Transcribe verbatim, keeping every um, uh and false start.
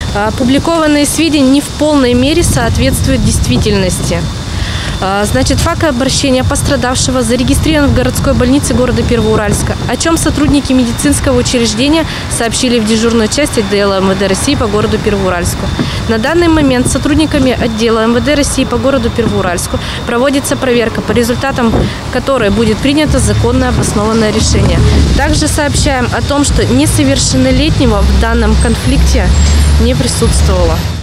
Опубликованные сведения не в полной мере соответствуют действительности. Значит, факт обращения пострадавшего зарегистрирован в городской больнице города Первоуральска, о чем сотрудники медицинского учреждения сообщили в дежурную часть отдела эм вэ дэ России по городу Первоуральску. На данный момент сотрудниками отдела эм вэ дэ России по городу Первоуральску проводится проверка, по результатам которой будет принято законное обоснованное решение. Также сообщаем о том, что несовершеннолетнего в данном конфликте не присутствовало.